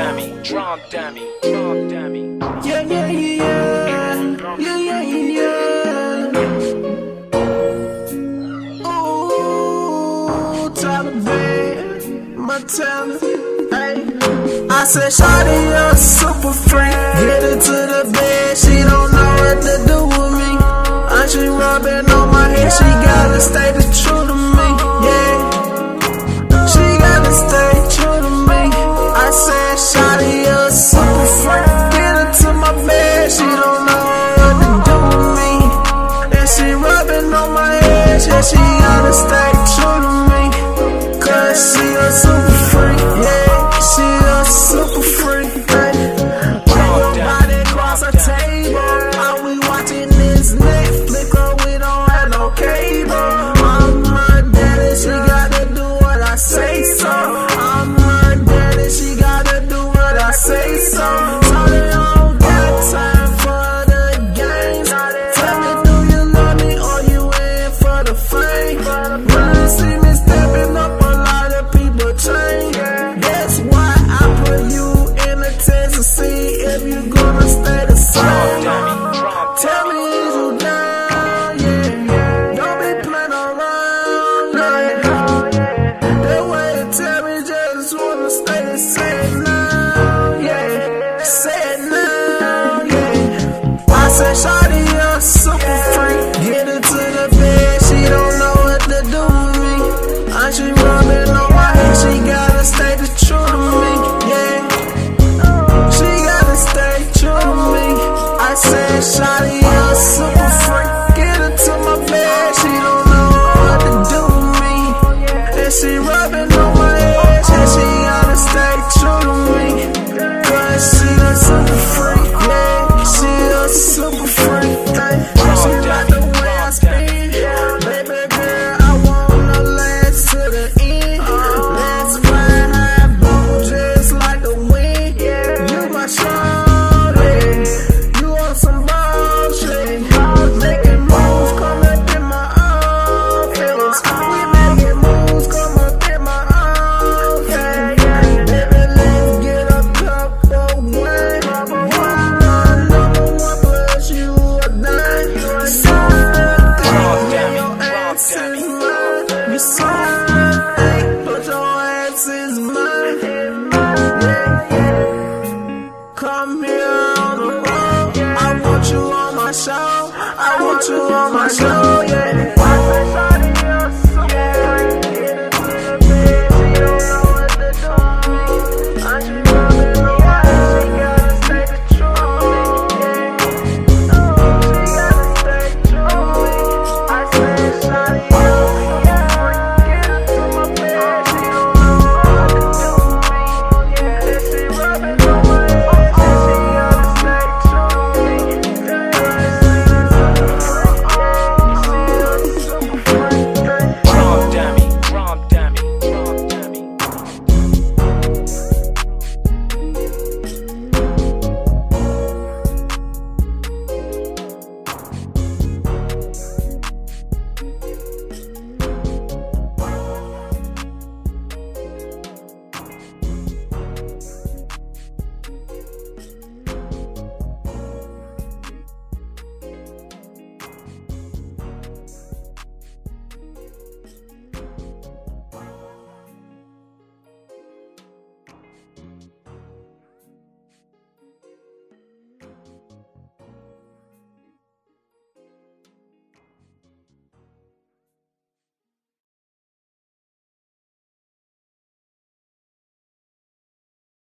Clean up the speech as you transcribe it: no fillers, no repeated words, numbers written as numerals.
Drumdummie. Yeah, yeah, yeah, yeah, yeah, yeah. Ooh, Talibandz, my talent. Hey, I said, shawty, you're a super freak. Get her to the bed, she don't know what to do with me. She rubbing on my head, she gotta stay true to me. Yeah, she gotta stay true to me. I said, shawty, you're a super freak. Get her to my bed, she don't know what to do with me. And she rubbing on my head, yeah, she gotta stay true to me. Cause she a super freak, yeah, she a super freak. Nobody cross a table, all we watching is Netflix, cause we don't have no cable. I'm her daddy, she gotta do what I say so. I'm her daddy, she gotta do what I say so. Sorry, I don't got time for the games. Tell me, do you love me or you in for the fame? When you see me stepping up, a lot of people change. That's why I put you in a test to see if you gonna stay the same. Tell me, is you down? Yeah, don't be playing around. Yeah, that way you tell me, just wanna stay the same now. Yeah, say it now. Yeah, I said, shawty, you're a super freak. Get her to the bed, she don't know what to do with me. She rubbing on my head, she gotta stay true to me. Yeah, she gotta stay true to me. I said, shawty, you're a super freak. Get her to my bed, she don't know what to do with me. And she rubbing on my head, yeah, she gotta stay true to me. Cause she a super freak, yeah, she a super freak. She like the way I spin, baby girl, I wanna last to the end. Let's fly high, blue, just like the wind. You my shawty, you want some bullshit. Making moves, come up in my office. We making moves, come up in my office. Baby, let's get a couple wins. Number one plus you a dime. Your ass is mine. You saw nothing, but your ass is mine. Yeah. Come here on the road. I want you on my show. I want you on my show, yeah.